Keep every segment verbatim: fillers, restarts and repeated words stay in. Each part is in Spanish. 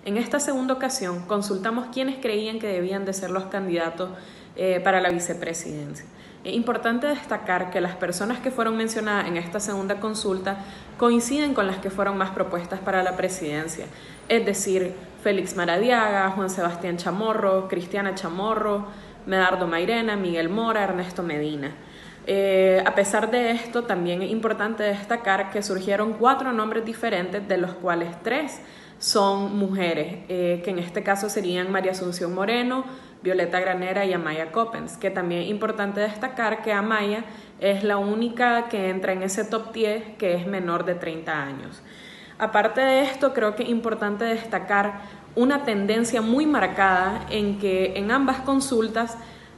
En esta segunda ocasión consultamos quiénes creían que debían de ser los candidatos eh, para la vicepresidencia. Es importante destacar que las personas que fueron mencionadas en esta segunda consulta coinciden con las que fueron más propuestas para la presidencia, es decir, Félix Maradiaga, Juan Sebastián Chamorro, Cristiana Chamorro, Medardo Mairena, Miguel Mora, Ernesto Medina. Eh, a pesar de esto, también es importante destacar que surgieron cuatro nombres diferentes, de los cuales tres son mujeres, eh, que en este caso serían María Asunción Moreno, Violeta Granera y Amaya Coppens, que también es importante destacar que Amaya es la única que entra en ese top diez que es menor de treinta años. Aparte de esto, creo que es importante destacar una tendencia muy marcada en que en ambas consultas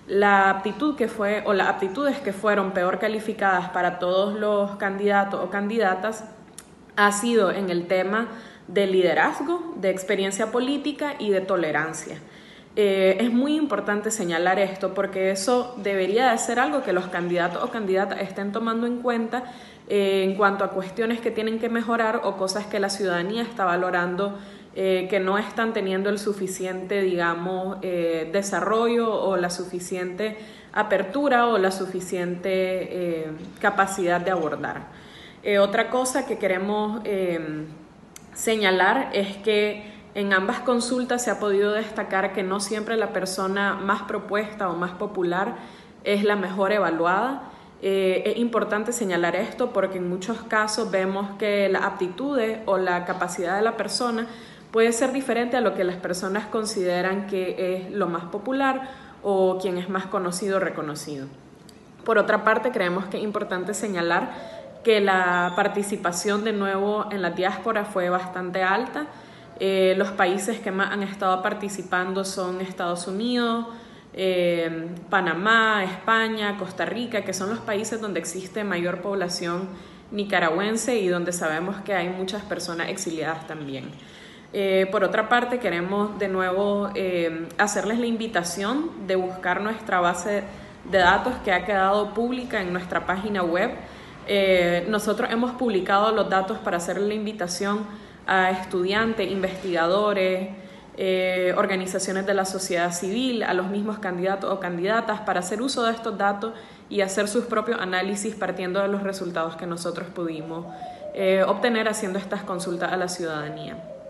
la aptitud que fue o las aptitudes que fueron peor calificadas para todos los candidatos o candidatas ha sido en el tema de liderazgo, de experiencia política y de tolerancia. Eh, es muy importante señalar esto porque eso debería de ser algo que los candidatos o candidatas estén tomando en cuenta eh, en cuanto a cuestiones que tienen que mejorar o cosas que la ciudadanía está valorando eh, que no están teniendo el suficiente, digamos, eh, desarrollo o la suficiente apertura o la suficiente eh, capacidad de abordar. Eh, otra cosa que queremos eh, señalar es que en ambas consultas se ha podido destacar que no siempre la persona más propuesta o más popular es la mejor evaluada. Eh, es importante señalar esto porque en muchos casos vemos que las aptitudes o la capacidad de la persona puede ser diferente a lo que las personas consideran que es lo más popular o quien es más conocido o reconocido. Por otra parte, creemos que es importante señalar que la participación de nuevo en la diáspora fue bastante alta. Eh, los países que más han estado participando son Estados Unidos, eh, Panamá, España, Costa Rica, que son los países donde existe mayor población nicaragüense y donde sabemos que hay muchas personas exiliadas también. Eh, por otra parte, queremos de nuevo eh, hacerles la invitación de buscar nuestra base de datos que ha quedado pública en nuestra página web. Eh, nosotros hemos publicado los datos para hacerle la invitación a estudiantes, investigadores, eh, organizaciones de la sociedad civil, a los mismos candidatos o candidatas para hacer uso de estos datos y hacer sus propios análisis partiendo de los resultados que nosotros pudimos eh, obtener haciendo estas consultas a la ciudadanía.